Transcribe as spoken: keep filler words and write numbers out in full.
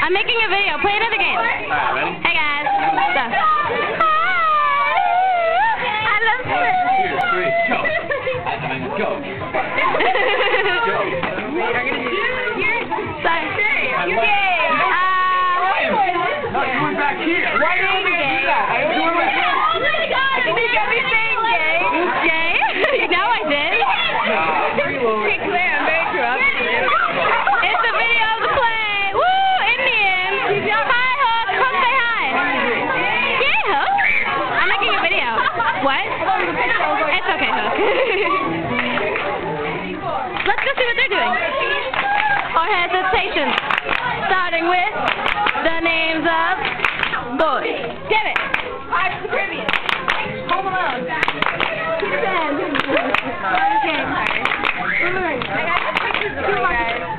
I'm making a video. Play another game. Alright, ready? Hey guys. So. I love One, two, three, go. I mean, go. Go. Sorry. I'm You're gay. Uh, No, you went back here. Why are you gay? You went back here. Oh my god, you got me saying gay. Gay? Now I did. Okay, Claire, I'm very corrupt. It's a video of the play. Woo, Indian. Hi, Hook. Hook, say hi. Yay, Hook. I'm making a video. What? It's okay, Hook. Let's go see what they're doing. Or hesitation. Starting with the names of boys. Get it. Pirates of the Caribbean. Home Alone. Peter Pan. Okay. I got pictures of you guys.